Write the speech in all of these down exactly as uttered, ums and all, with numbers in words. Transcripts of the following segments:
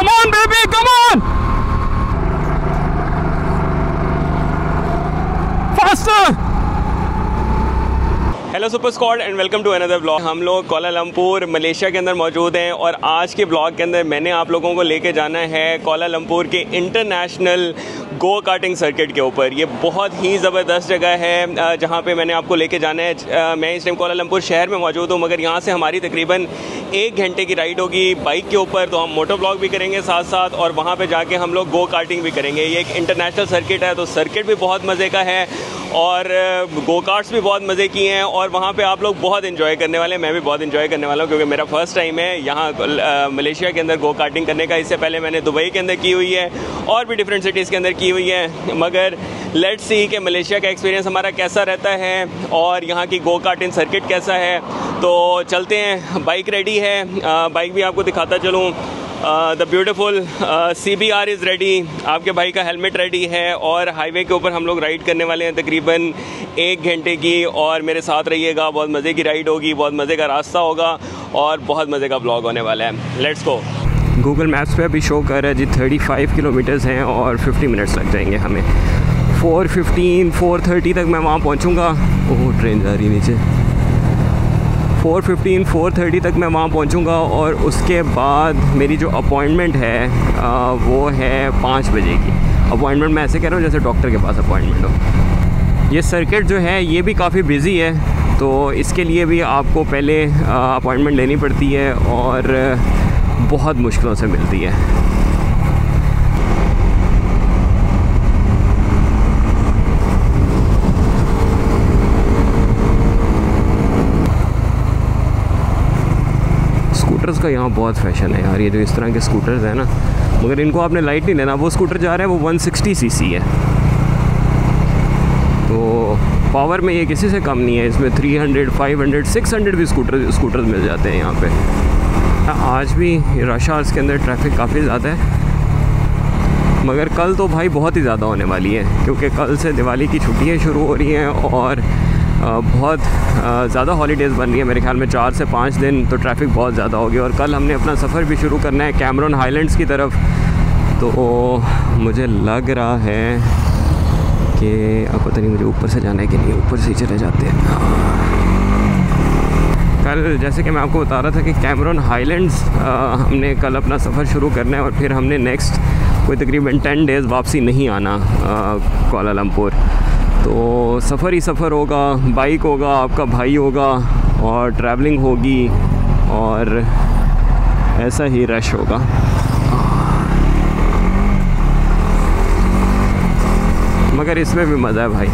Come on, baby, come on! Faster! Hello super squad and welcome to another blog. हम लोग Kuala Lumpur Malaysia के अंदर मौजूद हैं और आज के ब्लॉग के अंदर मैंने आप लोगों को लेके जाना है कोलालमपुर के इंटरनेशनल गो कार्टिंग सर्किट के ऊपर। ये बहुत ही ज़बरदस्त जगह है जहाँ पे मैंने आपको लेके जाना है। मैं इस टाइम कोलालमपुर शहर में मौजूद हूँ, मगर यहाँ से हमारी तकरीबन एक घंटे की राइड होगी बाइक के ऊपर। तो हम मोटर ब्लॉग भी करेंगे साथ साथ और वहाँ पे जाके हम लोग गो कार्टिंग भी करेंगे। ये एक इंटरनेशनल सर्किट है, तो सर्किट भी बहुत मज़े का है और गो कार्ट्स भी बहुत मज़े की हैं और वहाँ पे आप लोग बहुत एंजॉय करने वाले हैं। मैं भी बहुत एंजॉय करने वाला हूँ क्योंकि मेरा फर्स्ट टाइम है यहाँ मलेशिया के अंदर गो कार्टिंग करने का। इससे पहले मैंने दुबई के अंदर की हुई है और भी डिफरेंट सिटीज़ के अंदर की हुई है, मगर लेट्स सी कि मलेशिया का एक्सपीरियंस हमारा कैसा रहता है और यहाँ की गो कार्टिंग सर्किट कैसा है। तो चलते हैं, बाइक रेडी है, बाइक भी आपको दिखाता चलूँ। The beautiful C B R is ready, आपके भाई का हेलमेट रेडी है और हाईवे के ऊपर हम लोग राइड करने वाले हैं तकरीबन एक घंटे की। और मेरे साथ रहिएगा, बहुत मज़े की राइड होगी, बहुत मज़े का रास्ता होगा और बहुत मज़े का ब्लॉग होने वाला है। Let's go. गूगल मैप्स पे अभी शो कर रहा है जी पैंतीस किलोमीटर्स हैं और पचास मिनट्स लग जाएंगे हमें। फोर फिफ्टीन फोर थर्टी तक मैं वहाँ पहुँचूँगा। ओह ट्रेन जा रही है नीचे। फोर फिफ्टीन फोर थर्टी तक मैं वहाँ पहुँचूँगा और उसके बाद मेरी जो अपॉइंटमेंट है आ, वो है पाँच बजे की। अपॉइंटमेंट मैं ऐसे कह रहा हूँ जैसे डॉक्टर के पास अपॉइंटमेंट हो। ये सर्किट जो है ये भी काफ़ी बिज़ी है, तो इसके लिए भी आपको पहले अपॉइंटमेंट लेनी पड़ती है और बहुत मुश्किलों से मिलती है। स्कूटर्स का यहाँ बहुत फैशन है यार। ये जो इस तरह के स्कूटर्स हैं ना, मगर इनको आपने लाइट नहीं लेना। वो स्कूटर जा रहा है वो वन सिक्सटी सी सी है, तो पावर में ये किसी से कम नहीं है। इसमें three hundred, five hundred, six hundred भी स्कूटर स्कूटर्स मिल जाते हैं यहाँ पे। आज भी रश आवर्स के अंदर ट्रैफिक काफ़ी ज़्यादा है, मगर कल तो भाई बहुत ही ज़्यादा होने वाली है क्योंकि कल से दिवाली की छुट्टियाँ शुरू हो रही हैं और बहुत ज़्यादा हॉलीडेज़ बन रही है। मेरे ख्याल में चार से पाँच दिन तो ट्रैफिक बहुत ज़्यादा होगी। और कल हमने अपना सफ़र भी शुरू करना है कैमरन हाईलैंड्स की तरफ, तो मुझे लग रहा है कि अब पता नहीं मुझे ऊपर से जाना है कि नहीं, ऊपर से ही चले जाते हैं। कल जैसे कि मैं आपको बता रहा था कि कैमरन हाईलैंड्स हमने कल अपना सफ़र शुरू करना है और फिर हमने नेक्स्ट कोई तकरीबन टेन डेज़ वापसी नहीं आना कोलालमपुर। तो सफ़र ही सफ़र होगा, बाइक होगा, आपका भाई होगा और ट्रैवलिंग होगी और ऐसा ही रश होगा। मगर इसमें भी मज़ा है भाई,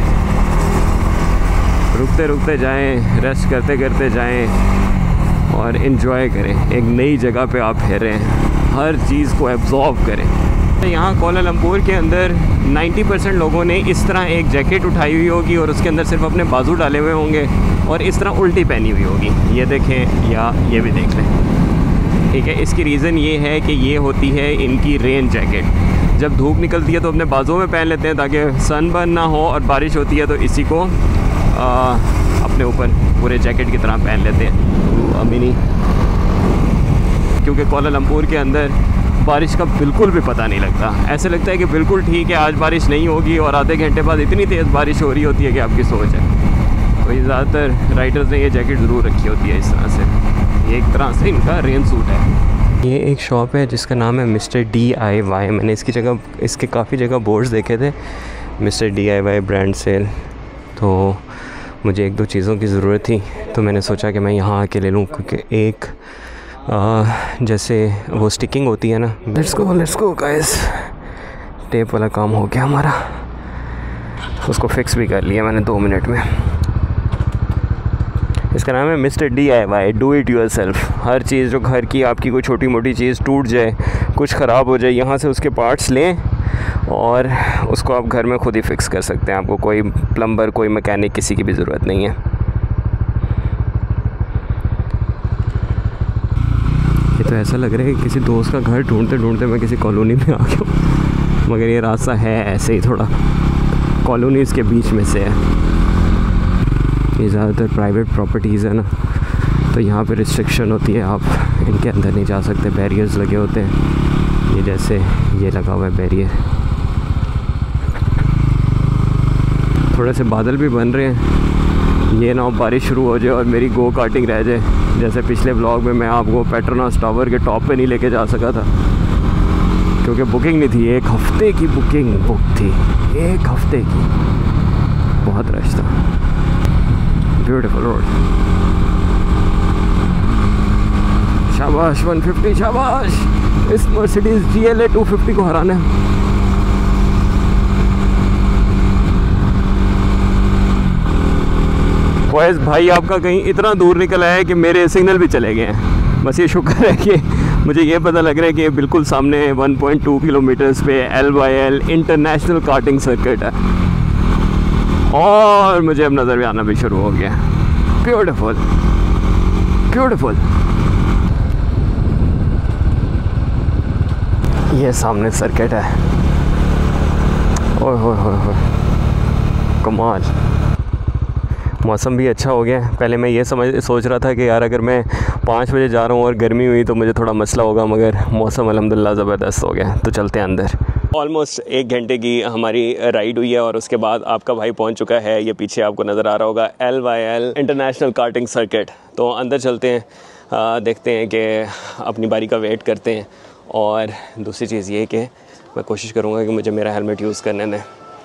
रुकते रुकते जाएं, रेस्ट करते करते जाएं और इन्जॉय करें। एक नई जगह पे आप ठहरें, हर चीज़ को एब्जॉर्ब करें। यहाँ कोलालमपुर के अंदर नब्बे परसेंट लोगों ने इस तरह एक जैकेट उठाई हुई होगी और उसके अंदर सिर्फ अपने बाजू डाले हुए होंगे और इस तरह उल्टी पहनी हुई होगी। ये देखें या ये भी देख लें, ठीक है। इसकी रीज़न ये है कि ये होती है इनकी रेन जैकेट। जब धूप निकलती है तो अपने बाजुओं में पहन लेते हैं ताकि सनबर्न ना हो, और बारिश होती है तो इसी को आ, अपने ऊपर पूरे जैकेट की तरह पहन लेते हैं। अमीनी, क्योंकि कोलालमपुर के अंदर बारिश का बिल्कुल भी पता नहीं लगता। ऐसे लगता है कि बिल्कुल ठीक है आज बारिश नहीं होगी और आधे घंटे बाद इतनी तेज़ बारिश हो रही होती है कि आपकी सोच है। तो ये ज़्यादातर राइडर्स ने ये जैकेट ज़रूर रखी होती है इस तरह से। ये एक तरह से इनका रेन सूट है। ये एक शॉप है जिसका नाम है मिस्टर डी आई वाई। मैंने इसकी जगह इसके काफ़ी जगह बोर्ड्स देखे थे, mister D I Y brand sale. तो मुझे एक दो चीज़ों की ज़रूरत थी तो मैंने सोचा कि मैं यहाँ आके ले लूँ, क्योंकि एक आ, जैसे वो स्टिकिंग होती है ना। Let's go let's go guys, tape वाला काम हो गया हमारा, उसको फिक्स भी कर लिया मैंने दो मिनट में। इसका नाम है mister D I Y, do it yourself. हर चीज़ जो घर की आपकी कोई छोटी मोटी चीज़ टूट जाए, कुछ ख़राब हो जाए, यहाँ से उसके पार्ट्स लें और उसको आप घर में खुद ही फिक्स कर सकते हैं। आपको कोई प्लम्बर, कोई मैकेनिक, किसी की भी ज़रूरत नहीं है। ये तो ऐसा लग रहा है कि किसी दोस्त का घर ढूंढते ढूंढते मैं किसी कॉलोनी में आ गया हूँ, मगर ये रास्ता है ऐसे ही थोड़ा कॉलोनीज़ के बीच में से है। ये ज़्यादातर प्राइवेट प्रॉपर्टीज़ है ना, तो यहाँ पे रिस्ट्रिक्शन होती है, आप इनके अंदर नहीं जा सकते, बैरियर्स लगे होते हैं। ये जैसे ये लगा हुआ है बैरियर, थोड़े से बादल भी बन रहे हैं, ये ना बारिश शुरू हो जाए और मेरी गो कार्टिंग रह जाए। जैसे पिछले व्लॉग में मैं आपको पेट्रोनास टावर के टॉप पे नहीं लेके जा सका था क्योंकि बुकिंग नहीं थी, एक हफ्ते की बुकिंग बुक थी, एक हफ्ते की, बहुत रश था। ब्यूटीफुल रोड, शाबाश वन फिफ्टी, शाबाश, इस Mercedes G L A two fifty को हराना है। फैज़ भाई आपका कहीं इतना दूर निकल आया है कि मेरे सिग्नल भी चले गए हैं। बस ये शुक्र है कि मुझे ये पता लग रहा है कि बिल्कुल सामने वन पॉइंट टू किलोमीटर्स पे L Y L international karting circuit है और मुझे अब नज़र भी आना भी शुरू हो गया। Beautiful beautiful. ये सामने सर्किट है, ओए होए होए होए, कमाल। मौसम भी अच्छा हो गया है। पहले मैं ये समझ सोच रहा था कि यार अगर मैं पाँच बजे जा रहा हूँ और गर्मी हुई तो मुझे थोड़ा मसला होगा, मगर मौसम अल्हम्दुलिल्लाह ज़बरदस्त हो गया। तो चलते हैं अंदर। ऑलमोस्ट एक घंटे की हमारी राइड हुई है और उसके बाद आपका भाई पहुँच चुका है, ये पीछे आपको नज़र आ रहा होगा, L Y L international karting circuit. तो अंदर चलते हैं, आ, देखते हैं कि अपनी बारी का वेट करते हैं। और दूसरी चीज़ ये कि मैं कोशिश करूँगा कि मुझे मेरा हेलमेट यूज़ करने दें।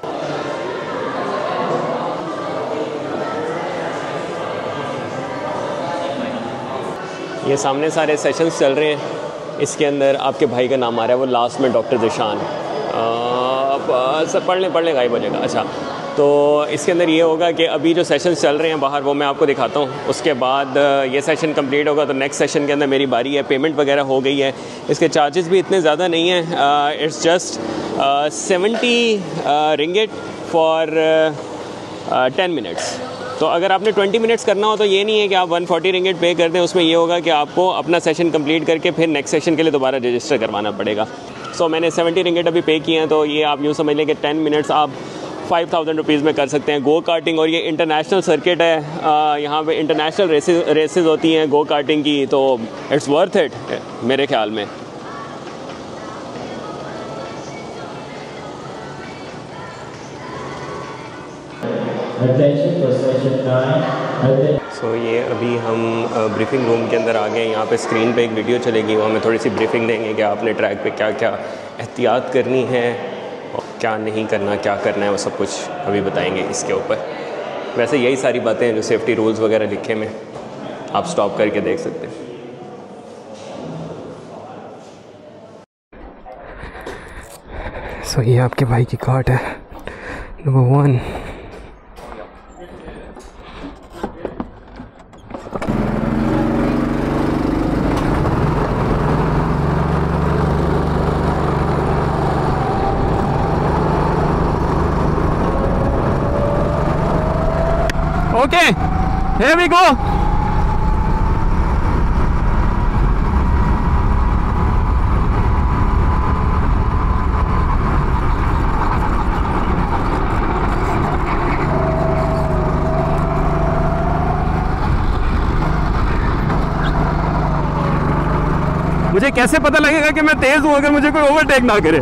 ये सामने सारे सेशंस चल रहे हैं, इसके अंदर आपके भाई का नाम आ रहा है, वो लास्ट में डॉक्टर ज़िशान, सब पढ़ लें पढ़ लें गायब हो जाएगा। अच्छा, तो इसके अंदर ये होगा कि अभी जो सेशंस चल रहे हैं बाहर वो मैं आपको दिखाता हूँ, उसके बाद ये सेशन कंप्लीट होगा तो नेक्स्ट सेशन के अंदर मेरी बारी है। पेमेंट वगैरह हो गई है, इसके चार्जेस भी इतने ज़्यादा नहीं हैं, it's just seventy ringgit for ten minutes. तो अगर आपने ट्वेंटी मिनट्स करना हो तो ये नहीं है कि आप वन फोर्टी रिंगिट पे कर दें, उसमें ये होगा कि आपको अपना सेशन कंप्लीट करके फिर नेक्स्ट सेशन के लिए दोबारा रजिस्टर करवाना पड़ेगा। सो so, मैंने सेवेंटी रिंगिट अभी पे किए हैं, तो ये आप यूँ समझ लें कि टेन मिनट्स आप फाइव थाउजेंड रुपीज़ में कर सकते हैं। गो कार्टिंग, और ये इंटरनेशनल सर्किट है, यहाँ पे इंटरनेशनल रेसेस रेसेस होती हैं गो कार्टिंग की, तो इट्स वर्थ इट मेरे ख्याल में। सो so, ये अभी हम ब्रीफिंग रूम के अंदर आ गए। यहाँ पे स्क्रीन पे एक वीडियो चलेगी, वो हमें थोड़ी सी ब्रीफिंग देंगे कि आपने ट्रैक पे क्या क्या एहतियात करनी है और क्या नहीं करना, क्या करना है, वो सब कुछ अभी बताएंगे इसके ऊपर। वैसे यही सारी बातें हैं जो सेफ्टी रूल्स वगैरह लिखे में, आप स्टॉप करके देख सकते हैं। सो so, ये आपके भाई की कार्ट है number one. Okay, here we go. मुझे कैसे पता लगेगा कि मैं तेज हूं अगर मुझे कोई ओवरटेक ना करे?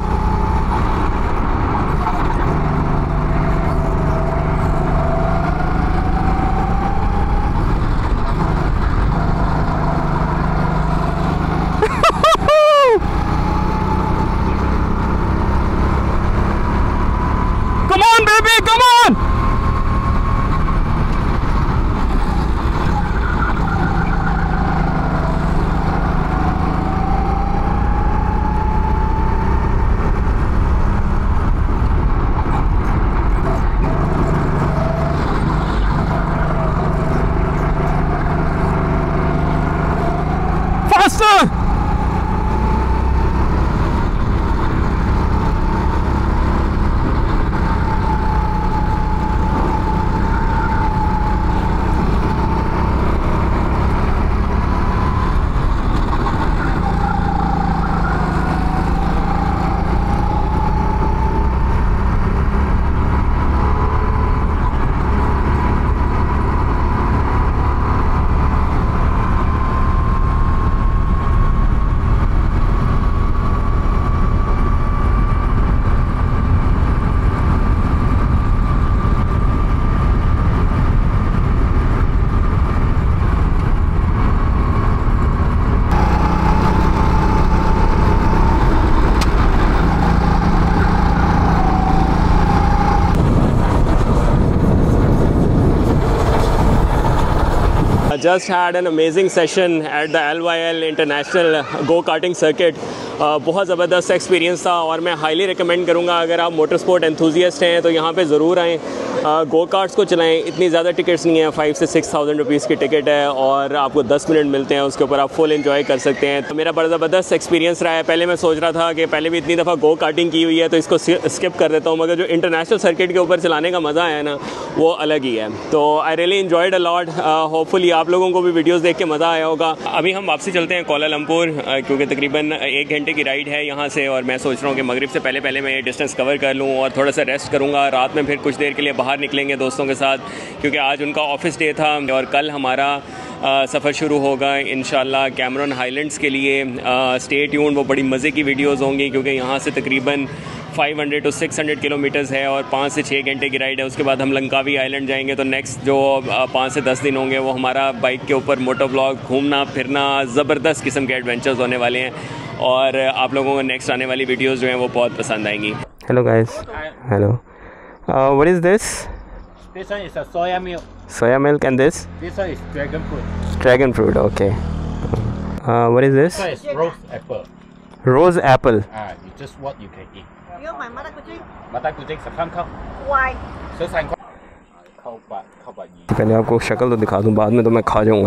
just had an amazing session at the L Y L International Go Karting Circuit. uh, बहुत ज़बरदस्त एक्सपीरियंस था और मैं हाईली रिकमेंड करूँगा अगर आप मोटर स्पोर्ट एंथुजियास्ट हैं तो यहाँ पे ज़रूर आएँ, गो कार्ट्स को चलाएँ। इतनी ज़्यादा टिकट्स नहीं है, फाइव से सिक्स थाउजेंड रुपीज़ की टिकट है और आपको दस मिनट मिलते हैं, उसके ऊपर आप फुल एंजॉय कर सकते हैं। तो मेरा बड़ा ज़बरदस्त एक्सपीरियंस रहा है। पहले मैं सोच रहा था कि पहले भी इतनी दफ़ा गो कार्टिंग की हुई है तो इसको स्किप कर देता हूँ, मगर जो इंटरनेशनल सर्किट के ऊपर चलाने का मज़ा है ना वो अलग ही है। तो I really enjoyed a lot. Hopefully आप लोगों को भी वीडियोस देख के मज़ा आया होगा। अभी हम वापसी चलते हैं कोलालमपुर, uh, क्योंकि तकरीबन एक घंटे की राइड है यहाँ से और मैं सोच रहा हूँ कि मगरिब से पहले पहले मैं ये डिस्टेंस कवर कर लूँ और थोड़ा सा रेस्ट करूँगा। रात में फिर कुछ देर के लिए बाहर निकलेंगे दोस्तों के साथ, क्योंकि आज उनका ऑफिस डे था और कल हमारा सफ़र शुरू होगा इंशाल्लाह कैमरन हाईलैंड्स के लिए। स्टे ट्यून्ड, वो बड़ी मज़े की वीडियोस होंगी क्योंकि यहाँ से तकरीबन five hundred to six hundred kilometres है और पाँच से छः घंटे की राइड है। उसके बाद हम लंकावी आइलैंड जाएंगे। तो नेक्स्ट जो पाँच से दस दिन होंगे वो हमारा बाइक के ऊपर मोटो ब्लॉग, घूमना फिरना, ज़बरदस्त किस्म के एडवेंचर्स होने वाले हैं और आप लोगों को नेक्स्ट आने वाली वीडियोस जो हैं वो बहुत पसंद आएंगी। Hello guys, hello, what is this? This one is a soya milk. Soya milk, and this? This one is dragon fruit. Dragon fruit, okay. Uh, what is this? This one is rose apple. Rose apple. Ah, it's just what you can eat. 要買馬德古精 Mata kucing sekarang kau. Why? Sekarang kau. Kau bat, kau bat ये. पहले आपको शक्ल तो दिखा दूं, बाद में तो मैं खा जाऊंगा।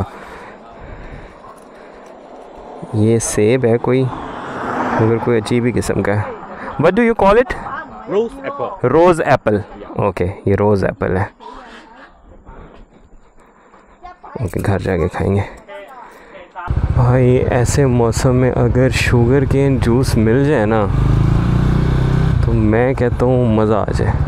ये सेब है कोई, मगर कोई अजीब ही किस्म का है। What do you call it? Rose apple. Rose apple. Okay, ये रोज़ एप्पल है। ओके, घर जाके खाएंगे। भाई ऐसे मौसम में अगर शुगर केन जूस मिल जाए ना तो मैं कहता हूँ मज़ा आ जाए।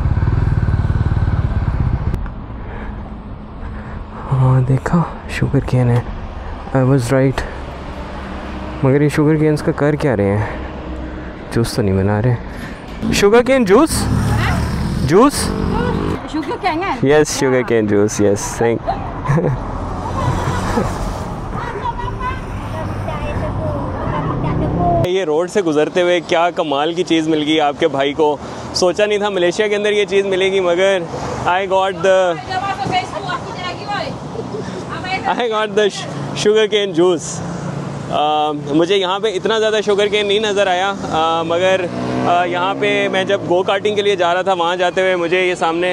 हाँ देखा, शुगर केन है। I was right. मगर ये शुगर केन्स का कर क्या रहे हैं? जूस तो नहीं बना रहे। Sugar cane juice? Juice? Sugar cane kan? Yes, sugar cane juice, yes, thank. ये रोड से गुजरते हुए क्या कमाल की चीज़ मिल गई आपके भाई को। सोचा नहीं था मलेशिया के अंदर ये चीज़ मिलेगी, मगर I got the I got the sugar cane juice. मुझे यहाँ पे इतना ज़्यादा शुगर केन नहीं नज़र आया, uh, मगर uh, यहाँ पे मैं जब गो कार्टिंग के लिए जा रहा था वहाँ जाते हुए मुझे ये सामने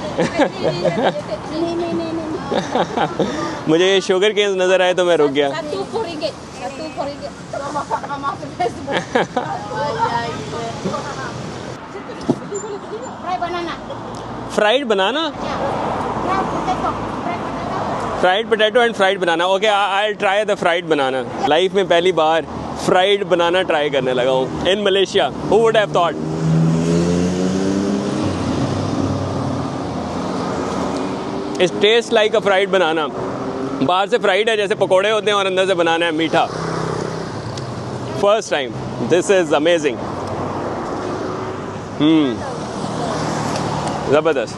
मुझे ये शुगर केन नज़र आए तो मैं रुक गया। Fried banana, fried potato and fried banana. Okay, I try the fried banana. Life में पहली बार फ्राइड बनाना ट्राई करने लगा हूँ in Malaysia. Who would have thought? It taste like a fried banana. बाहर से फ्राइड है जैसे पकोड़े होते हैं और अंदर से बनाना है मीठा। First time, this is amazing. Hmm, ज़बरदस्त।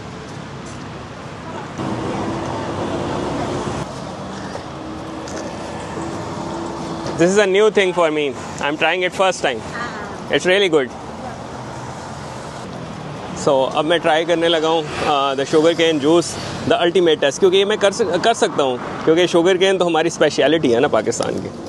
This is a new thing for me. I'm trying it first time. It's really good. So अब मैं ट्राई करने लगा हूँ the sugar cane juice, the ultimate taste, क्योंकि ये मैं कर सक, कर सकता हूँ क्योंकि शुगर केन तो हमारी स्पेशलिटी है ना पाकिस्तान की।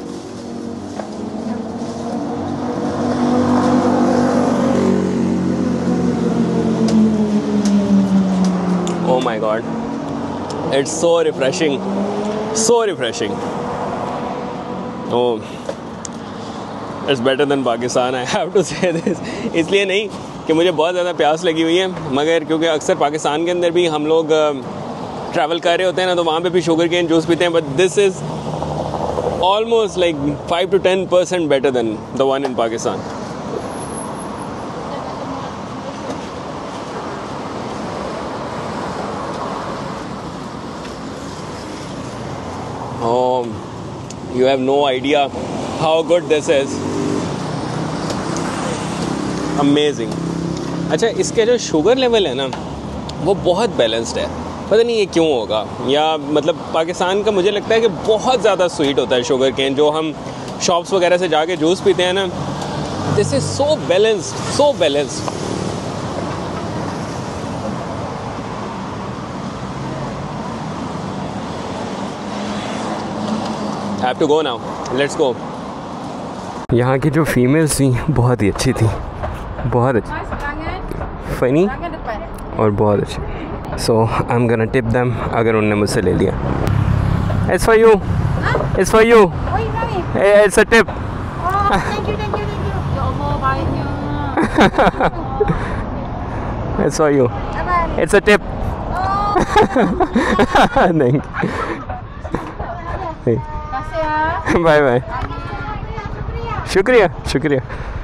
Oh my God, it's so refreshing, so refreshing. Oh, it's better than Pakistan. I have to say this. इसलिए नहीं कि मुझे बहुत ज़्यादा प्यास लगी हुई है, मगर क्योंकि अक्सर पाकिस्तान के अंदर भी हम लोग ट्रैवल कर रहे होते हैं ना तो वहाँ पे भी शुगर केन जूस पीते हैं, but this is almost like five to ten percent better than the one in Pakistan. Oh, you have no idea how good this is. Amazing. अच्छा, इसके जो शुगर लेवल है ना वो बहुत बैलेंस्ड है। पता नहीं ये क्यों होगा, या मतलब पाकिस्तान का मुझे लगता है कि बहुत ज़्यादा स्वीट होता है शुगर केन। जो हम शॉप्स वगैरह से जाके जूस पीते हैं ना, this is so balanced, so balanced. Have to go now, let's go. यहाँ की जो फीमेल्स थी बहुत ही अच्छी थी, बहुत अच्छी, फनी और बहुत अच्छी। So I am gonna tip them अगर उनने मुझसे ले लिया। It's for you, it's for you, it's a tip. Thank you, thank you, thank you. Ya Allah, baiknya. It's for you. Apa? It's a tip. Thank you. Terima kasih ya. Bye bye. Shukriya, shukriya.